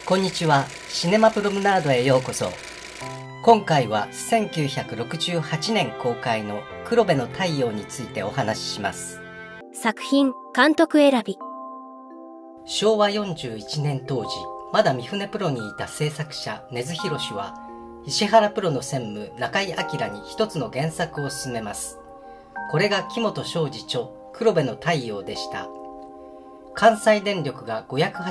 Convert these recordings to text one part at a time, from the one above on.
こんにちは。シネマプロムナードへようこそ。今回は1968年公開の黒部の太陽についてお話しします。 作品、監督選び。 昭和41年当時、まだ三船プロにいた制作者根津博は、石原プロの専務中井明に一つの原作を進めます。これが木本昌司著黒部の太陽でした。関西電力が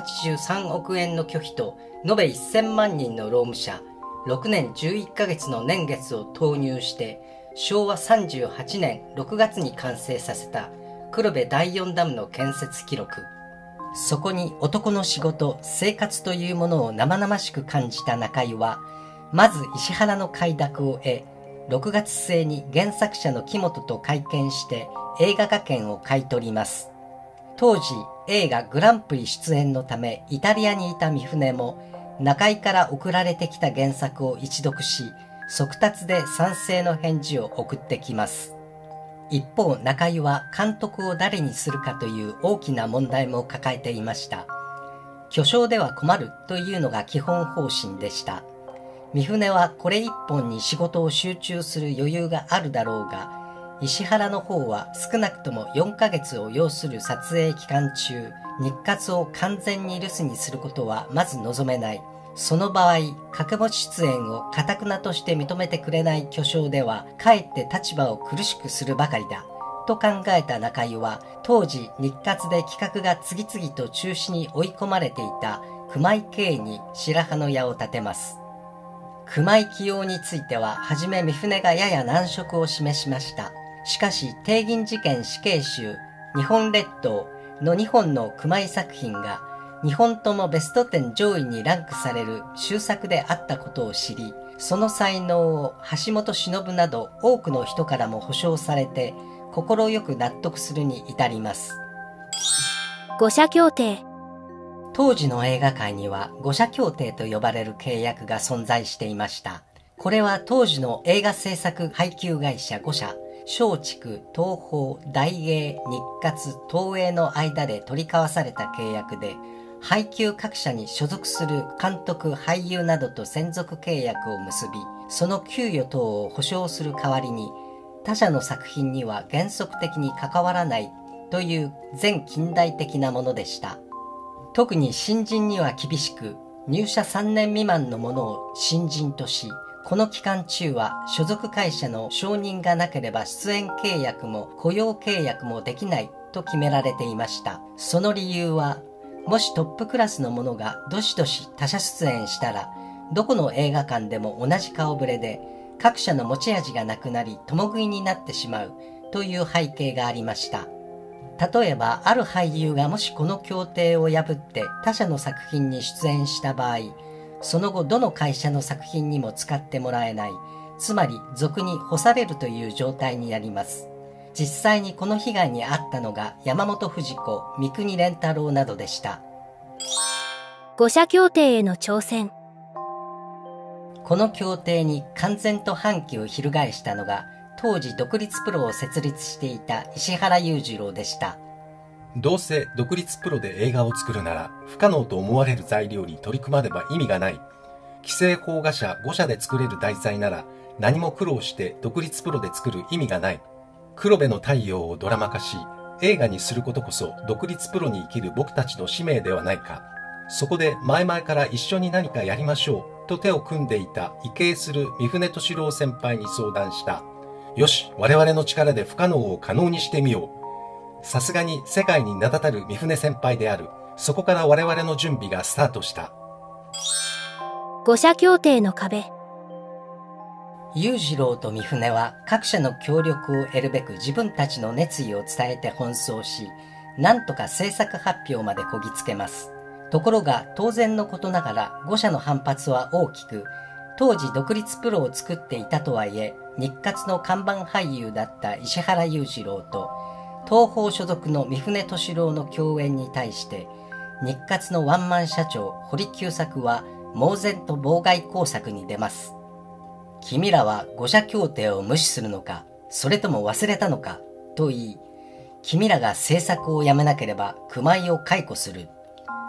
583億円の巨費と延べ1000万人の労務者、6年11ヶ月の年月を投入して昭和38年6月に完成させた黒部第4ダムの建設記録。そこに男の仕事、生活というものを生々しく感じた中井は、まず石原の快諾を得、6月末に原作者の木本と会見して映画化権を買い取ります。当時映画グランプリ出演のためイタリアにいた三船も中井から送られてきた原作を一読し、速達で賛成の返事を送ってきます。一方中井は監督を誰にするかという大きな問題も抱えていました。巨匠では困るというのが基本方針でした。三船はこれ一本に仕事を集中する余裕があるだろうが、石原の方は少なくとも4ヶ月を要する撮影期間中、日活を完全に留守にすることはまず望めない。その場合、掛け持ち出演を頑なとして認めてくれない巨匠では、かえって立場を苦しくするばかりだ。と考えた中井は、当時日活で企画が次々と中止に追い込まれていた熊井圭に白羽の矢を立てます。熊井起用については、はじめ三船がやや難色を示しました。しかし、帝銀事件死刑囚、日本列島の2本の熊井作品が、2本ともベスト10上位にランクされる秀作であったことを知り、その才能を橋本忍など多くの人からも保証されて、心よく納得するに至ります。 五社協定。 当時の映画界には五社協定と呼ばれる契約が存在していました。これは当時の映画制作配給会社5社、松竹、東宝、大映、日活、東映の間で取り交わされた契約で、配給各社に所属する監督、俳優などと専属契約を結び、その給与等を保証する代わりに、他社の作品には原則的に関わらないという前近代的なものでした。特に新人には厳しく、入社3年未満の者を新人とし、この期間中は所属会社の承認がなければ出演契約も雇用契約もできないと決められていました。その理由は、もしトップクラスの者がどしどし他社出演したら、どこの映画館でも同じ顔ぶれで、各社の持ち味がなくなり共食いになってしまうという背景がありました。例えば、ある俳優がもしこの協定を破って他社の作品に出演した場合、その後どの会社の作品にも使ってもらえない、つまり俗に干されるという状態になります。実際にこの被害に遭ったのが山本富士子、三國連太郎などでした。 五社協定への挑戦。 この協定に完全と反旗を翻したのが、当時独立プロを設立していた石原裕次郎でした。 どうせ独立プロで映画を作るなら不可能と思われる材料に取り組まねば意味がない。規制邦画社5社で作れる題材なら何も苦労して独立プロで作る意味がない。黒部の太陽をドラマ化し映画にすることこそ独立プロに生きる僕たちの使命ではないか。そこで前々から一緒に何かやりましょうと手を組んでいた畏敬する三船敏郎先輩に相談した。よし、我々の力で不可能を可能にしてみよう。さすがに世界に名だたる三船先輩である。そこから我々の準備がスタートした。 五社協定の壁。 裕次郎と三船は各社の協力を得るべく自分たちの熱意を伝えて奔走し、なんとか制作発表までこぎつけます。ところが当然のことながら5社の反発は大きく、当時独立プロを作っていたとはいえ、日活の看板俳優だった石原裕次郎と、東宝所属の三船敏郎の共演に対して、日活のワンマン社長堀久作は猛然と妨害工作に出ます。君らは五社協定を無視するのか、それとも忘れたのか、と言い、君らが制作をやめなければ熊井を解雇する。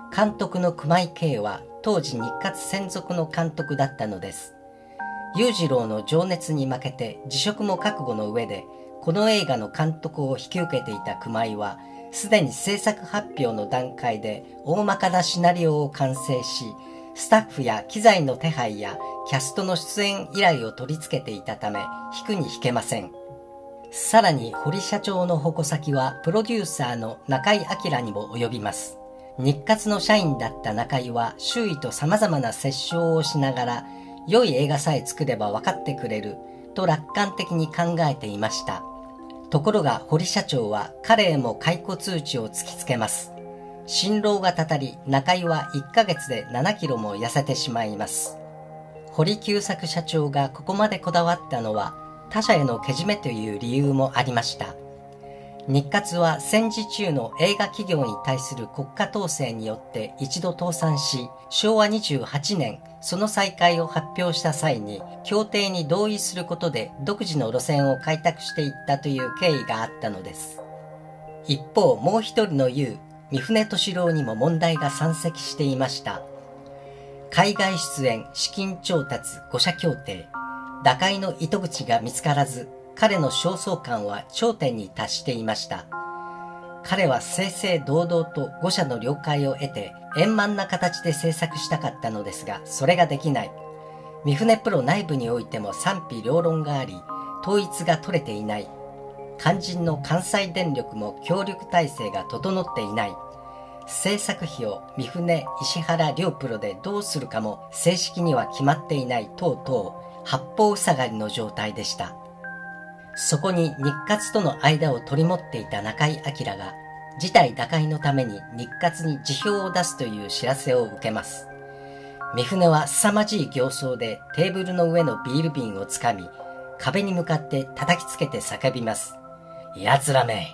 監督の熊井圭は当時日活専属の監督だったのです。裕次郎の情熱に負けて辞職も覚悟の上で、この映画の監督を引き受けていた熊井は、すでに制作発表の段階で大まかなシナリオを完成し、スタッフや機材の手配やキャストの出演依頼を取り付けていたため、引くに引けません。さらに堀社長の矛先はプロデューサーの中井明にも及びます。日活の社員だった中井は周囲と様々な折衝をしながら、良い映画さえ作れば分かってくれると楽観的に考えていました。ところが堀社長は彼へも解雇通知を突きつけます。心労がたたり、中井は1ヶ月で7キロも痩せてしまいます。堀久作社長がここまでこだわったのは、他社へのけじめという理由もありました。日活は戦時中の映画企業に対する国家統制によって一度倒産し、昭和28年、その再開を発表した際に、協定に同意することで独自の路線を開拓していったという経緯があったのです。一方、もう一人の優、三船敏郎にも問題が山積していました。海外出演、資金調達、5社協定、打開の糸口が見つからず、彼の焦燥感は頂点に達していました。彼は正々堂々と5社の了解を得て円満な形で制作したかったのですが、それができない。三船プロ内部においても賛否両論があり、統一が取れていない。肝心の関西電力も協力体制が整っていない。制作費を三船、石原両プロでどうするかも正式には決まっていない等々、八方塞がりの状態でした。そこに日活との間を取り持っていた中井明が、事態打開のために日活に辞表を出すという知らせを受けます。三船は凄まじい形相でテーブルの上のビール瓶をつかみ、壁に向かって叩きつけて叫びます。奴らめ。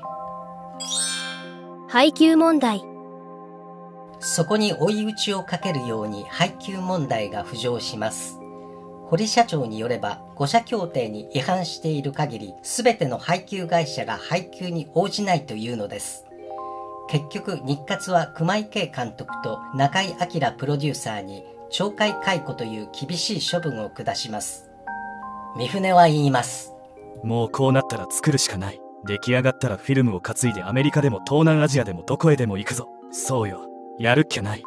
配給問題。 そこに追い打ちをかけるように配給問題が浮上します。堀社長によれば、5社協定に違反している限り、すべての配給会社が配給に応じないというのです。結局、日活は熊井圭監督と中井明プロデューサーに懲戒解雇という厳しい処分を下します。三船は言います。 もうこうなったら作るしかない。出来上がったらフィルムを担いでアメリカでも東南アジアでもどこへでも行くぞ。そうよ。やるっきゃない。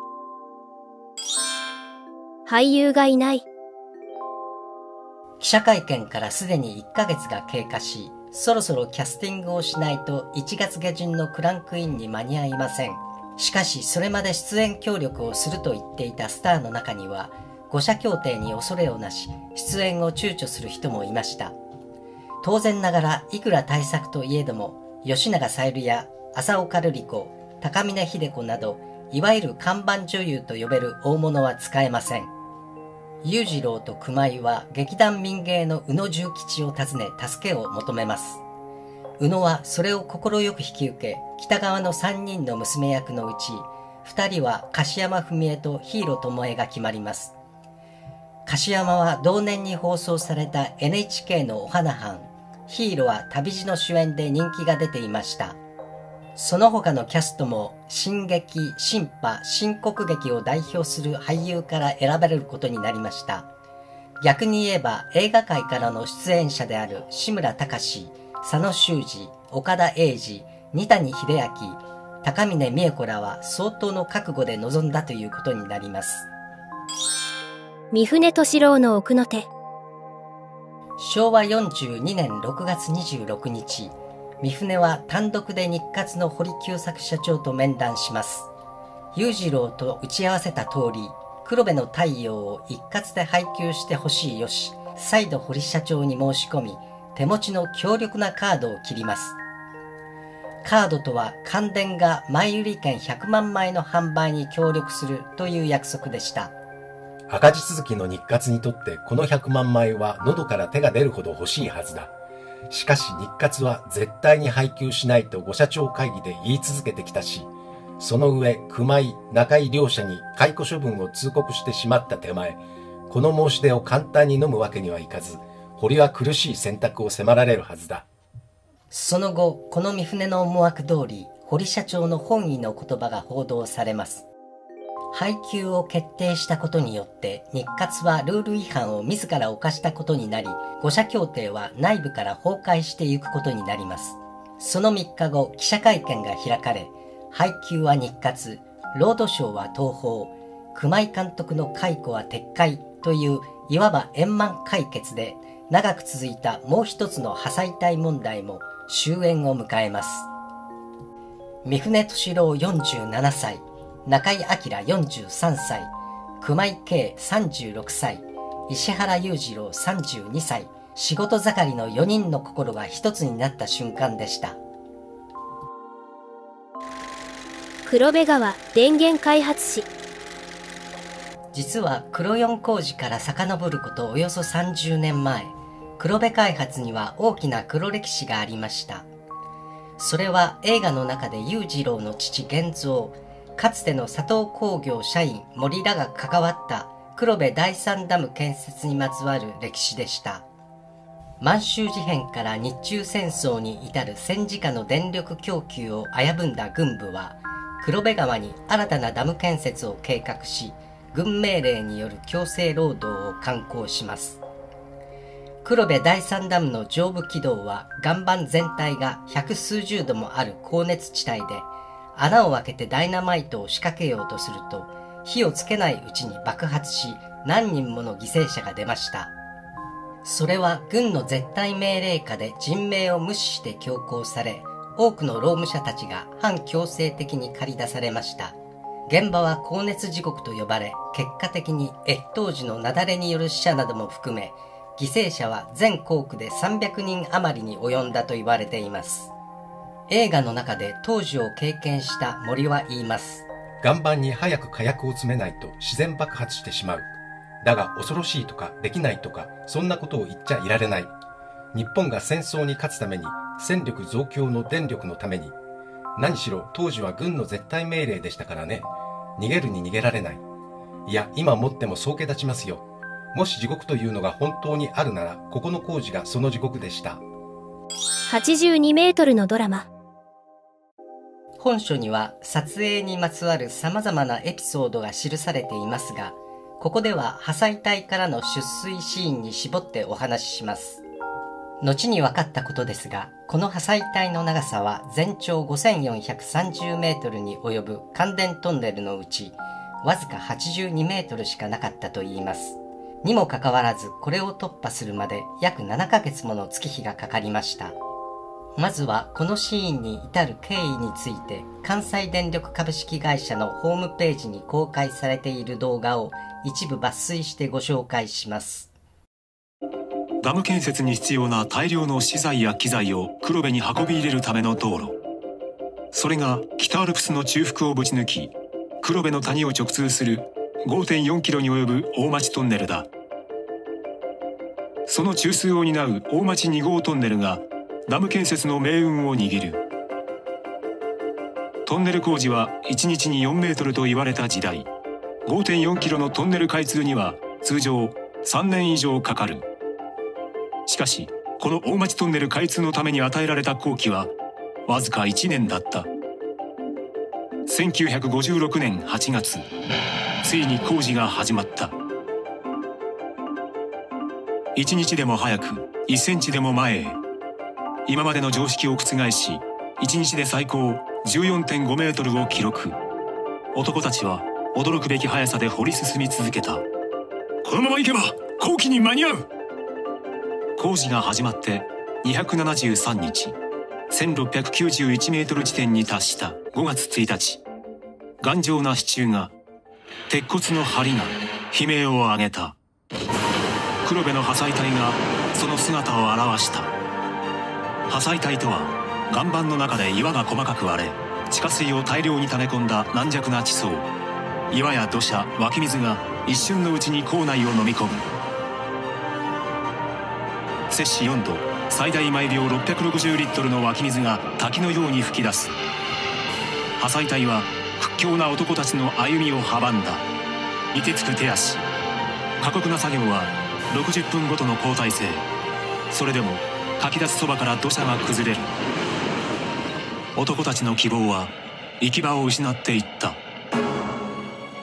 俳優がいない。 記者会見からすでに1ヶ月が経過し、そろそろキャスティングをしないと1月下旬のクランクインに間に合いません。しかしそれまで出演協力をすると言っていたスターの中には、5社協定に恐れをなし、出演を躊躇する人もいました。当然ながらいくら大作といえども、吉永小百合や浅岡瑠璃子、高峰秀子など、いわゆる看板女優と呼べる大物は使えません。裕次郎と熊井は劇団民芸の宇野重吉を訪ね助けを求めます。宇野はそれを快く引き受け、北側の3人の娘役のうち、2人は樫山文江と日色巴が決まります。樫山は同年に放送された NHK のお花班、ヒーローは旅路の主演で人気が出ていました。その他のキャストも新劇、新派、新国劇を代表する俳優から選ばれることになりました。逆に言えば映画界からの出演者である志村隆、佐野修二、岡田英二、二谷秀明、高峰美恵子らは相当の覚悟で臨んだということになります。 三船敏郎の奥の手。 昭和42年6月26日、三船は単独で日活の堀久作社長と面談します。裕次郎と打ち合わせた通り、黒部の太陽を一括で配給してほしいよし、再度堀社長に申し込み、手持ちの強力なカードを切ります。カードとは関電が前売り券100万枚の販売に協力するという約束でした。 赤字続きの日活にとってこの100万枚は喉から手が出るほど欲しいはずだ。しかし日活は絶対に配給しないと5社長会議で言い続けてきたし、その上熊井、中井両者に解雇処分を通告してしまった手前、この申し出を簡単に飲むわけにはいかず、堀は苦しい選択を迫られるはずだ。 その後、この三船の思惑通り、堀社長の本意の言葉が報道されます。 配給を決定したことによって日活はルール違反を自ら犯したことになり、5社協定は内部から崩壊していくことになります。その3日後、記者会見が開かれ、配給は日活、ロードショーは東宝、熊井監督の解雇は撤回といういわば円満解決で、長く続いたもう一つの破砕帯問題も終焉を迎えます。三船敏郎47歳、中井明43歳、熊井圭36歳、石原裕次郎32歳、仕事盛りの4人の心が一つになった瞬間でした。 黒部川電源開発士。 実は黒四工事から遡ることおよそ30年前、黒部開発には大きな黒歴史がありました。それは映画の中で裕次郎の父源三、かつての佐藤工業社員森らが関わった黒部第三ダム建設にまつわる歴史でした。満州事変から日中戦争に至る戦時下の電力供給を危ぶんだ軍部は、黒部川に新たなダム建設を計画し、軍命令による強制労働を敢行します。黒部第三ダムの上部軌道は岩盤全体が百数十度もある高熱地帯で、穴を開けてダイナマイトを仕掛けようとすると、火をつけないうちに爆発し、何人もの犠牲者が出ました。それは軍の絶対命令下で人命を無視して強行され、多くの労務者たちが反強制的に駆り出されました。現場は高熱地獄と呼ばれ、結果的に越冬時の雪崩による死者なども含め、犠牲者は全校区で300人余りに及んだと言われています。映画の中で当時を経験した森は言います。 岩盤に早く火薬を詰めないと自然爆発してしまう。だが恐ろしいとかできないとかそんなことを言っちゃいられない。日本が戦争に勝つために、戦力増強の電力のために、何しろ当時は軍の絶対命令でしたからね。逃げるに逃げられない。いや、今もっても総計立ちますよ。もし地獄というのが本当にあるなら、ここの工事がその地獄でした。 82メートルのドラマ。 本書には撮影にまつわる様々なエピソードが記されていますが、ここでは破砕帯からの出水シーンに絞ってお話しします。後に分かったことですが、この破砕帯の長さは全長5430メートルに及ぶ関電トンネルのうち、わずか82メートルしかなかったといいます。にもかかわらず、これを突破するまで約7ヶ月もの月日がかかりました。まずはこのシーンに至る経緯について、関西電力株式会社のホームページに公開されている動画を一部抜粋してご紹介します。 ダム建設に必要な大量の資材や機材を黒部に運び入れるための道路。それが北アルプスの中腹をぶち抜き、黒部の谷を直通する 5.4 キロに及ぶ大町トンネルだ。その中枢を担う大町2号トンネルがダム建設の命運を握る。トンネル工事は1日に4メートルと言われた時代、 5.4 キロのトンネル開通には通常3年以上かかる。しかしこの大町トンネル開通のために与えられた工期はわずか1年だった。1956年8月、ついに工事が始まった。1日でも早く1センチでも前へ。今までの常識を覆し、1日で最高 14.5 メートルを記録。男たちは驚くべき速さで掘り進み続けた。このまま行けば工期に間に合う。工事が始まって273日、1691メートル地点に達した5月1日、頑丈な支柱が、鉄骨の梁が悲鳴を上げた。黒部の破砕帯がその姿を現した。破砕帯とは、岩盤の中で岩が細かく割れ、地下水を大量に溜め込んだ軟弱な地層。岩や土砂、湧き水が一瞬のうちに構内を飲み込む。摂氏4度、最大毎秒660リットルの湧き水が滝のように噴き出す。破砕帯は屈強な男たちの歩みを阻んだ。凍てつく手足。過酷な作業は60分ごとの交代制。それでもかき出すそばから土砂が崩れる。男たちの希望は行き場を失っていった。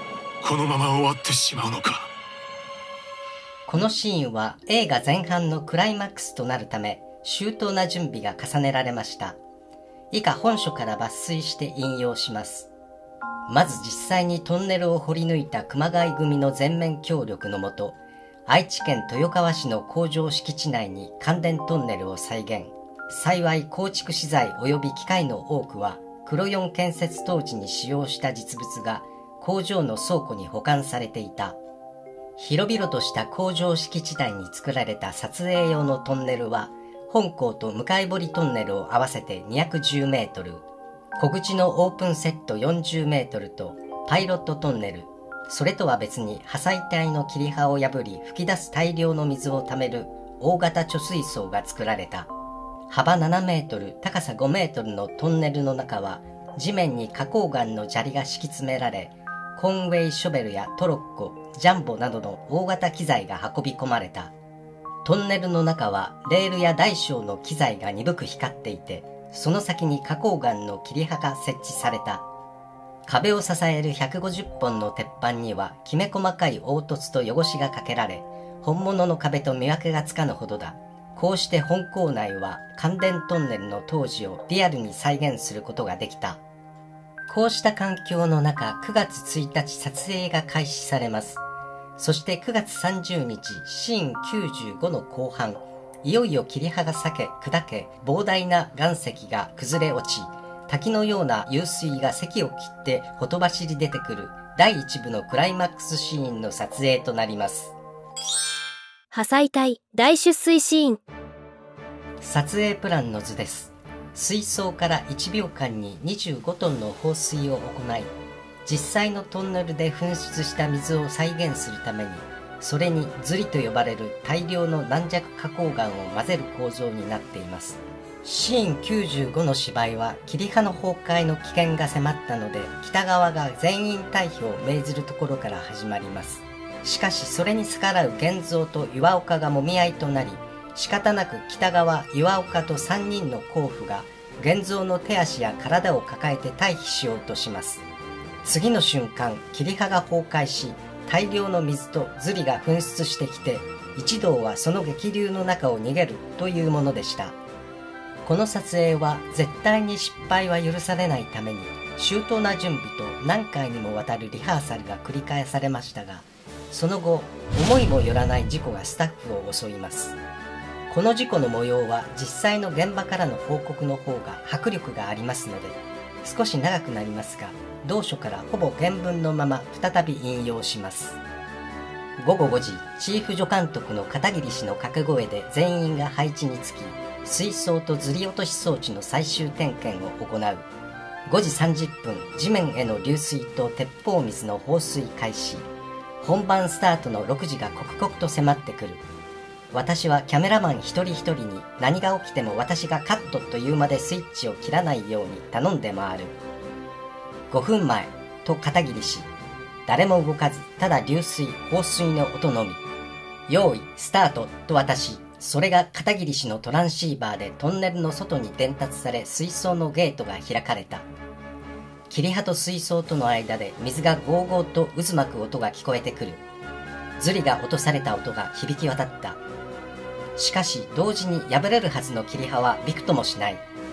このまま終わってしまうのか。 このシーンは映画前半のクライマックスとなるため、周到な準備が重ねられました。以下本書から抜粋して引用します。まず実際にトンネルを掘り抜いた熊谷組の全面協力のもと、愛知県豊川市の工場敷地内に関電トンネルを再現。幸い構築資材及び機械の多くは、黒四建設当時に使用した実物が工場の倉庫に保管されていた。広々とした工場敷地内に作られた撮影用のトンネルは、本校と向堀トンネルを合わせて210メートル、小口のオープンセット40メートルとパイロットトンネル、それとは別に破砕帯の切り刃を破り吹き出す大量の水をためる大型貯水槽が作られた。幅7メートル、高さ5メートルのトンネルの中は、地面に花崗岩の砂利が敷き詰められ、コンウェイショベルやトロッコ、ジャンボなどの大型機材が運び込まれた。トンネルの中はレールや大小の機材が鈍く光っていて、その先に花崗岩の切り刃が設置された。壁を支える150本の鉄板にはきめ細かい凹凸と汚しがかけられ、本物の壁と見分けがつかぬほどだ。こうして本校内は関電トンネルの当時をリアルに再現することができた。こうした環境の中、9月1日撮影が開始されます。そして9月30日、シーン95の後半、いよいよ切り刃が裂け、砕け、膨大な岩石が崩れ落ち、滝のような湧水が堰を切ってほとばしり出てくる第1部のクライマックスシーンの撮影となります。 破砕帯大出水シーン。 撮影プランの図です。水槽から1秒間に25トンの放水を行い、実際のトンネルで噴出した水を再現するために、それにズリと呼ばれる大量の軟弱花崗岩を混ぜる構造になっています。シーン95の芝居は切り刃の崩壊の危険が迫ったので、北側が全員退避を命ずるところから始まります。しかしそれに逆らう源蔵と岩岡がもみ合いとなり、仕方なく北側岩岡と3人の甲府が源蔵の手足や体を抱えて退避しようとします。次の瞬間、切り刃が崩壊し、大量の水とズリが噴出してきて、一同はその激流の中を逃げるというものでした。この撮影は絶対に失敗は許されないために、周到な準備と何回にもわたるリハーサルが繰り返されましたが、その後、思いもよらない事故がスタッフを襲います。この事故の模様は実際の現場からの報告の方が迫力がありますので、少し長くなりますが、同書からほぼ原文のまま再び引用します。午後5時、チーフ助監督の片桐氏の掛け声で全員が配置につき、水槽とずり落とし装置の最終点検を行う。5時30分、地面への流水と鉄砲水の放水開始。本番スタートの6時が刻々と迫ってくる。私はキャメラマン一人一人に何が起きても私がカットというまでスイッチを切らないように頼んで回る。5分前、と片桐氏。誰も動かず、ただ流水、放水の音のみ。用意、スタート、と私。それが片桐氏のトランシーバーでトンネルの外に伝達され、水槽のゲートが開かれた。切り刃と水槽との間で水がゴーゴーと渦巻く音が聞こえてくる。ズリが落とされた音が響き渡った。しかし同時に破れるはずの切り刃はびくともしない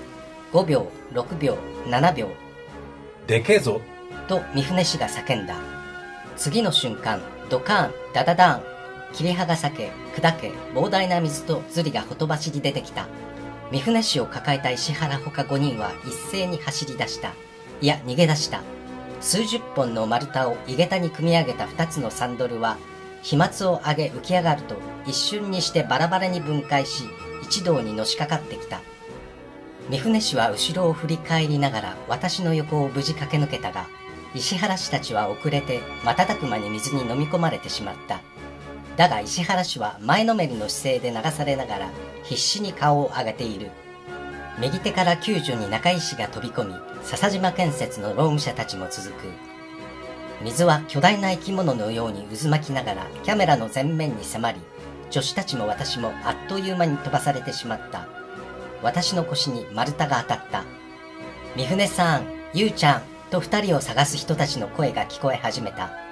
。5秒、6秒、7秒。 でけえぞと三船氏が叫んだ。次の瞬間、ドカーン、ダダダーン。切り刃が裂け、砕け、膨大な水とズリがほとばしり出てきた。三船氏を抱えた石原ほか5人は一斉に走り出した。いや、逃げ出した。数十本の丸太を井桁に組み上げた2つのサンドルは、飛沫を上げ浮き上がると一瞬にしてバラバラに分解し、一同にのしかかってきた。三船氏は後ろを振り返りながら私の横を無事駆け抜けたが、石原氏たちは遅れて瞬く間に水に飲み込まれてしまった。だが石原氏は前のめりの姿勢で流されながら必死に顔を上げている。右手から救助に中井氏が飛び込み、笹島建設の労務者たちも続く。水は巨大な生き物のように渦巻きながらキャメラの前面に迫り、助手たちも私もあっという間に飛ばされてしまった。私の腰に丸太が当たった。三船さん、ゆうちゃんと2人を探す人たちの声が聞こえ始めた。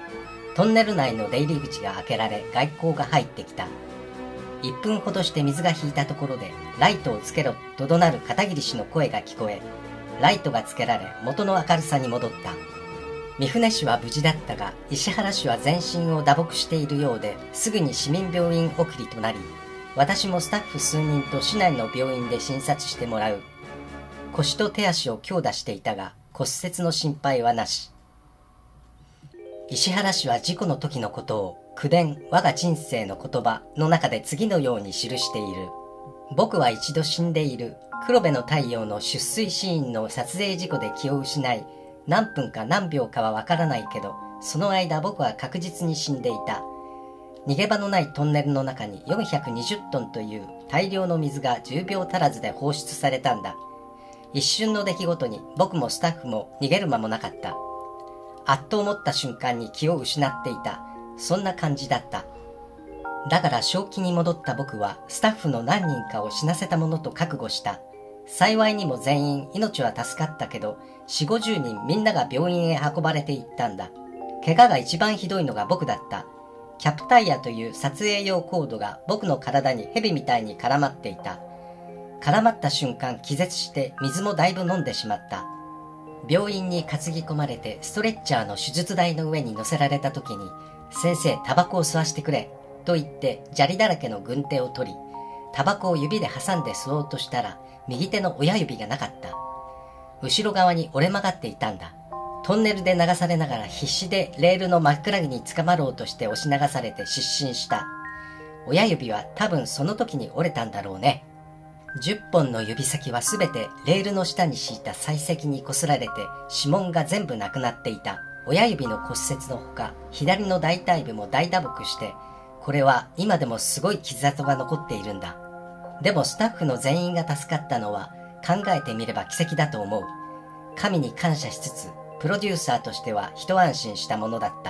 トンネル内の出入り口が開けられ外光が入ってきた。1分ほどして水が引いたところで、ライトをつけろと怒鳴る片桐氏の声が聞こえ、ライトがつけられ元の明るさに戻った。三船氏は無事だったが、石原氏は全身を打撲しているようで、すぐに市民病院送りとなり、私もスタッフ数人と市内の病院で診察してもらう。腰と手足を強打していたが、骨折の心配はなし。石原氏は事故の時のことを、口伝我が人生の言葉の中で次のように記している。僕は一度死んでいる。黒部の太陽の出水シーンの撮影事故で気を失い、何分か何秒かはわからないけど、その間僕は確実に死んでいた。逃げ場のないトンネルの中に420トンという大量の水が10秒足らずで放出されたんだ。一瞬の出来事に僕もスタッフも逃げる間もなかった。あっと思った瞬間に気を失っていた。そんな感じだった。だから正気に戻った僕はスタッフの何人かを死なせたものと覚悟した。幸いにも全員命は助かったけど、4、50人みんなが病院へ運ばれていったんだ。怪我が一番ひどいのが僕だった。キャプタイヤという撮影用コードが僕の体に蛇みたいに絡まっていた。絡まった瞬間気絶して水もだいぶ飲んでしまった。病院に担ぎ込まれてストレッチャーの手術台の上に乗せられた時に、先生タバコを吸わしてくれと言って砂利だらけの軍手を取り、タバコを指で挟んで吸おうとしたら右手の親指がなかった。後ろ側に折れ曲がっていたんだ。トンネルで流されながら必死でレールの枕木に捕まろうとして押し流されて失神した。親指は多分その時に折れたんだろうね。10本の指先はすべてレールの下に敷いた砕石にこすられて指紋が全部なくなっていた。親指の骨折のほか左の大腿部も大打撲して、これは今でもすごい傷跡が残っているんだ。でもスタッフの全員が助かったのは考えてみれば奇跡だと思う。神に感謝しつつプロデューサーとしては一安心したものだった。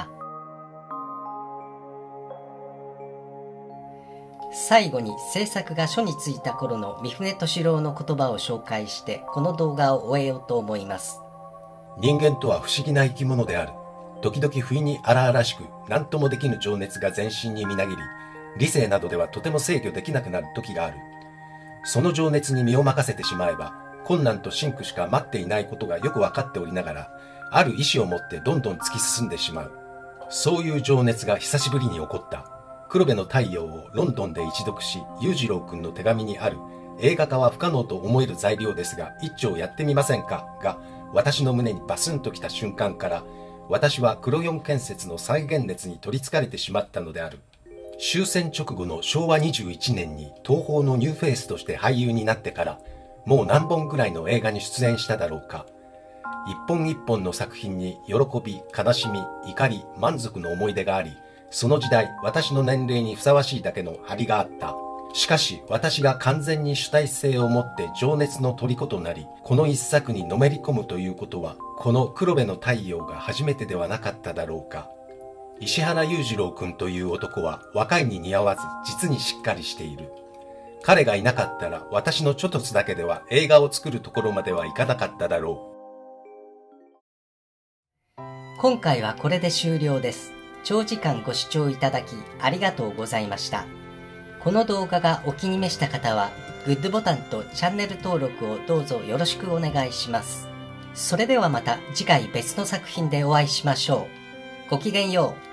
最後に制作が書についた頃の三船敏郎の言葉を紹介してこの動画を終えようと思います。 人間とは不思議な生き物である。時々不意に荒々しく何ともできぬ情熱が全身にみなぎり、理性などではとても制御できなくなる時がある。その情熱に身を任せてしまえば困難と辛苦しか待っていないことがよく分かっておりながら、ある意志を持ってどんどん突き進んでしまう。そういう情熱が久しぶりに起こった。黒部の太陽をロンドンで一読し、裕次郎君の手紙にある映画化は不可能と思える材料ですが一丁やってみませんかが私の胸にバスンときた瞬間から、私は黒四建設の再現熱に取りつかれてしまったのである。終戦直後の昭和21年に東宝のニューフェイスとして俳優になってから、もう何本ぐらいの映画に出演しただろうか。一本一本の作品に喜び、悲しみ、怒り、満足の思い出があり、その時代私の年齢にふさわしいだけの張りがあった。しかし私が完全に主体性を持って情熱の虜となり、この一作にのめり込むということは、この黒部の太陽が初めてではなかっただろうか。石原裕次郎君という男は若いに似合わず実にしっかりしている。彼がいなかったら私のちょっとつだけでは映画を作るところまではいかなかっただろう。今回はこれで終了です。長時間ご視聴いただきありがとうございました。この動画がお気に召した方はグッドボタンとチャンネル登録をどうぞよろしくお願いします。それではまた次回別の作品でお会いしましょう。ごきげんよう。